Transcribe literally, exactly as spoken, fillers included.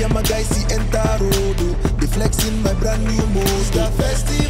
and my guys see enter road. Oh. They flexing my brand new mode. The festival